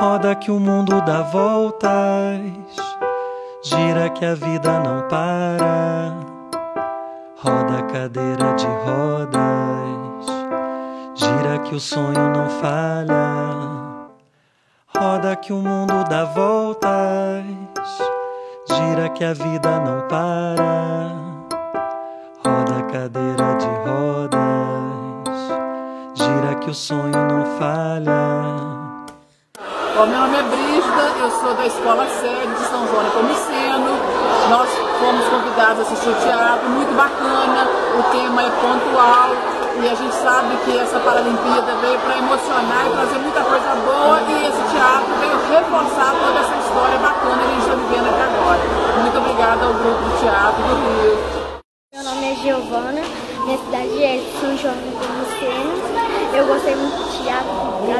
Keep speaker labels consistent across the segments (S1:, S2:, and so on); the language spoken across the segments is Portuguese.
S1: Roda que o mundo dá voltas, gira que a vida não para. Roda a cadeira de rodas, gira que o sonho não falha. Roda que o mundo dá voltas, gira que a vida não para. Roda a cadeira de rodas, gira que o sonho não falha.
S2: Bom, meu nome é Brígida, eu sou da Escola Sede de São João Nepomuceno. Nós fomos convidados a assistir o teatro, muito bacana, o tema é pontual e a gente sabe que essa Paralimpíada veio para emocionar e trazer muita coisa boa, e esse teatro veio reforçar toda essa história bacana que a gente está vivendo aqui agora. Muito obrigada ao grupo do Teatro do Rio.
S3: Meu nome é Giovana, minha cidade é São João Nepomuceno. Eu gostei muito do teatro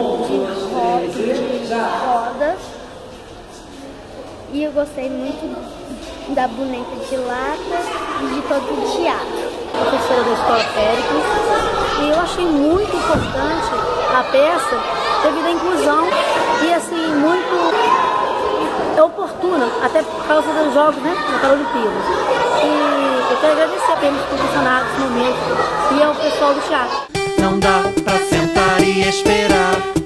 S3: de roda, e eu gostei muito da boneca de lata e de todo o teatro.
S4: Professora da Escola Péricles, e eu achei muito importante a peça devido à inclusão e assim muito oportuna, até por causa dos jogos, né, da Paralimpíada. E eu quero agradecer a todos por funcionar nesse momento e ao pessoal do teatro.
S1: Não dá pra sentar e esperar.